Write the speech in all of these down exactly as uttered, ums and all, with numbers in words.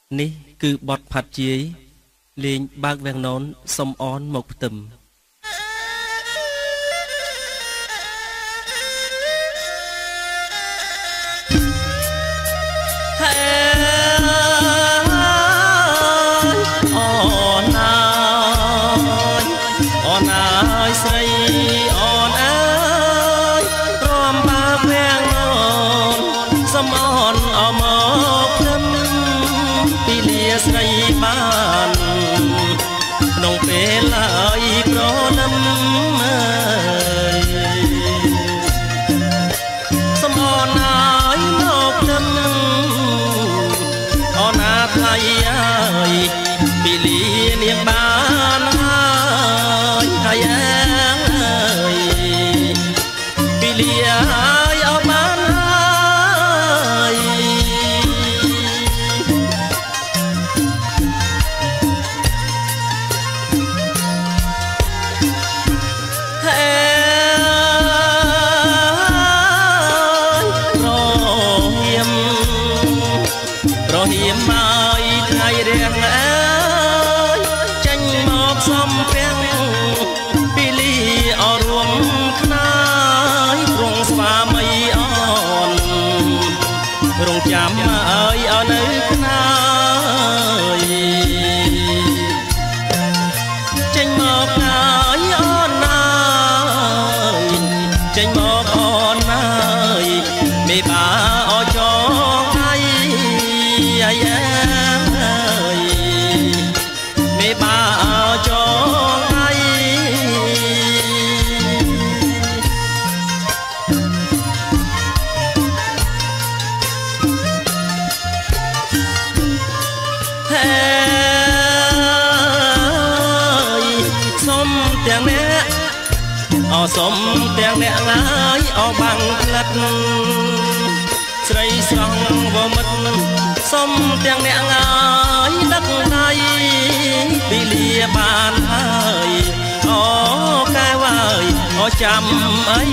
នេះគឺបទផាត់ជាយលេងបើកវាំងននសុំអនមកផ្ទឹមហេអូនអើយអូនអើយស្រីអូនអើយព្រមបើកវាំងននសុំអនអមកផ្ទឹមពីលាស្រីបានក្នុងពេលហើយប្រណិមអើយសុំអនអើយមកផ្ទឹមអូនណាថ្លៃអើយពីលានាងបានហើយហើយអើយពីលាហើយអត់បានហើយហេប្រហៀមប្រហៀមមកថ្ងៃរៀងអើយចេញមកសំពាំងពីលីអរួមខ្នាយព្រងស្វាមីអនរងចាំអើយឲ្យនៅខ្នាយចេញមកណាយអូនណាយចេញមកអូនណាយមេបាអចងដៃអាយមេបាចងដៃហេសុំទាំងអ្នកអសុំទាំងអ្នកងាយអបាំងផ្លិតស្រីស្រងវមិតសុំទាំងអ្នកងាយដឹកដៃពីលាបានហើយអូកែវើយអូចាំអី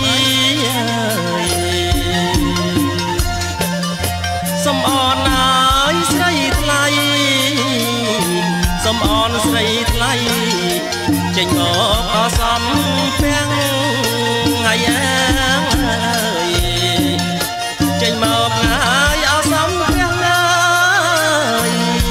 សុំអនអើយស្រីថ្លៃសុំអនស្រីថ្លៃចេញមកអសំពាំងហើយអើយចេញមកហើយអសំពាំងអើយ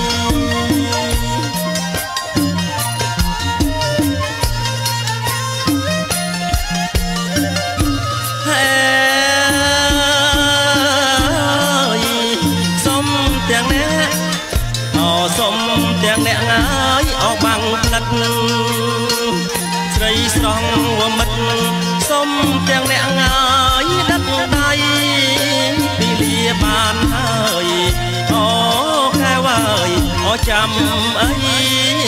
ហេសុំទាំងអ្នកអូសុំទាំងអ្នកងាយអបាំងផ្លិតស្រីស្រងវមិតសុំទាំងអ្នកងាយដឹកដៃពីលាបានហើយអូកែវើយអូចាំអី